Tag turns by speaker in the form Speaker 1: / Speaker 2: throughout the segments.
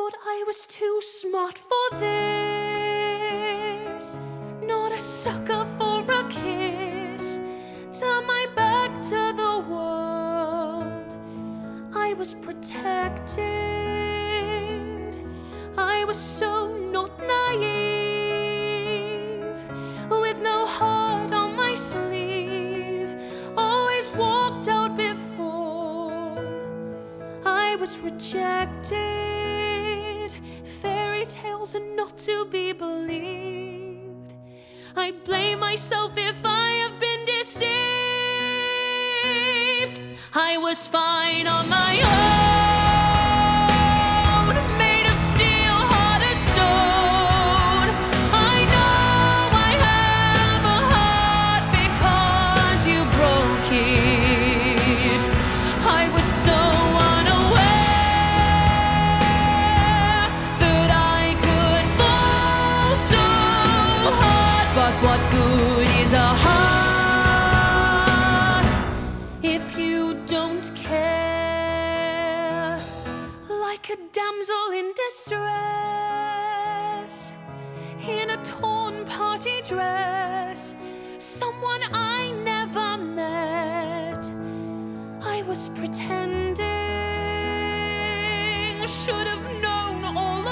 Speaker 1: thought I was too smart for this. Not a sucker for a kiss. Turn my back to the world. I was protected. I was so not naive. With no heart on my sleeve. Always walked out before I was rejected. Fairy tales are not to be believed. I blame myself if I have been deceived. I was fine on my own, made of steel, hard as stone. I know I have a heart because you broke it. I was so unaware that I could fall so hard. But what good is a heart if you don't care? Like a damsel in distress, in a torn party dress, someone I never met. I was pretending, should have known all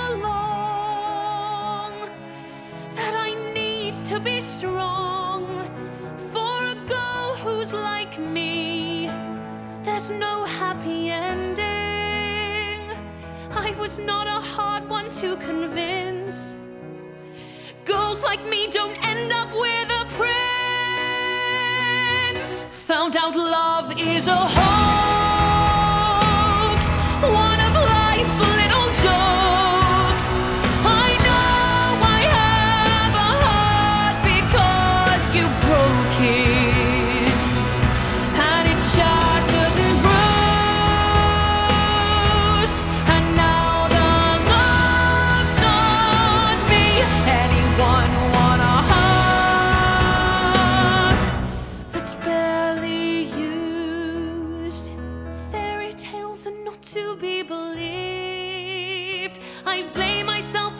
Speaker 1: along that I need to be strong. For a girl who's like me, there's no happy ending. I was not a hard one to convince. Girls like me don't end up with a prince. Found out love is a hoax, one of life's little jokes. I know I have a heart because you broke it, and it's shattered and bruised, and now the love's on me. Anyone want a heart that's barely used? Fairy tales are not to be believed. I blame myself